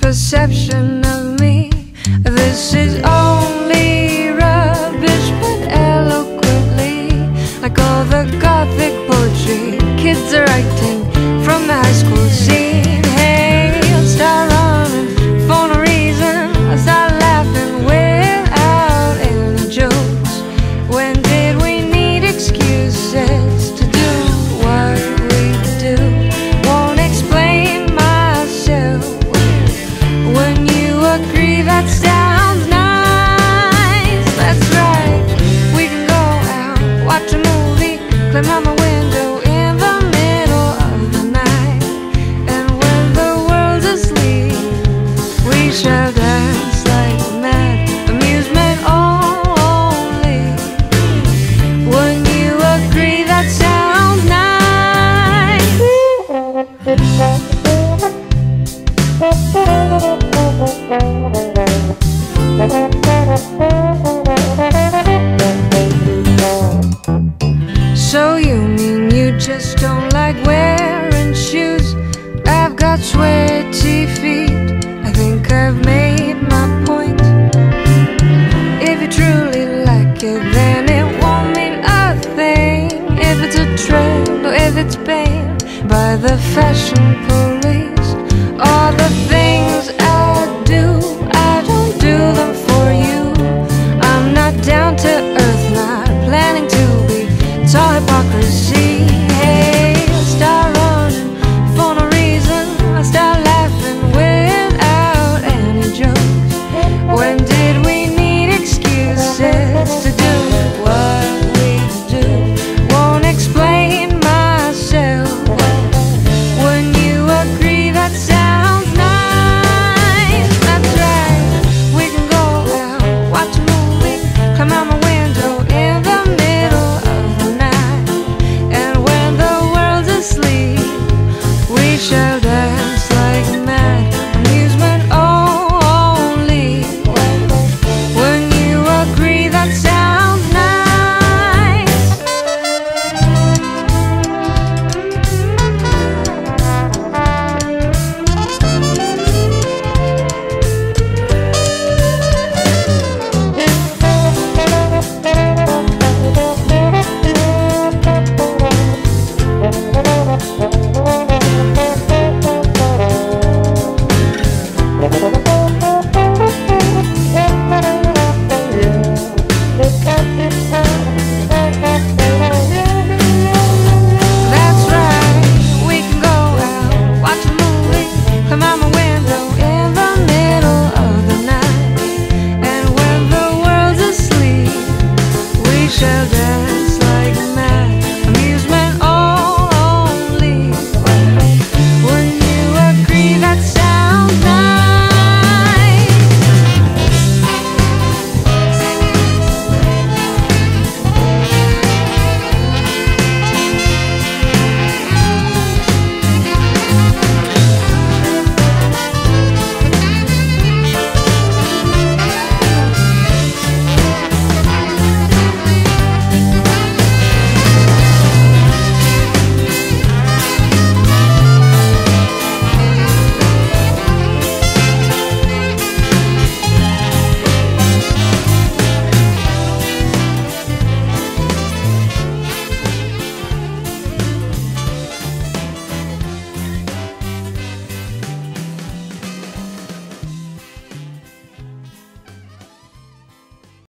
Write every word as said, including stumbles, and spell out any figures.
misperception of me. This is only rubbish, but eloquently, like all the gothic poetry kids are writing from the high school scene. Hey, I'll start running for no reason. I'll start laughing without any jokes. When did we need excuses to do what we do? Won't explain myself. When you agree, that sounds nice. That's right, we can go out, watch a movie, climb out my window in the middle of the night. And when the world's asleep, we shall dance like mad, amusement only. When you agree, that sounds nice. So you mean you just don't like wearing shoes? I've got sweaty feet, I think I've made my point. If you truly like it, then it won't mean a thing if it's a trend or if it's banned by the fashion police.